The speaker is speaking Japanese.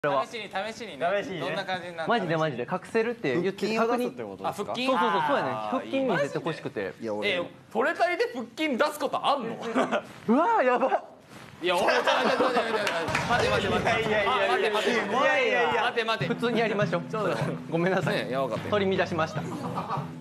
試しにね。どんな感じになるの？ マジで隠せるって言って確認。 あ、腹筋。 そうやね。腹筋見せてほしくて。 トレタリで腹筋出すことあんの？ うわーやば。 いや、待て。 普通にやりましょう。ごめんなさい。取り乱しました。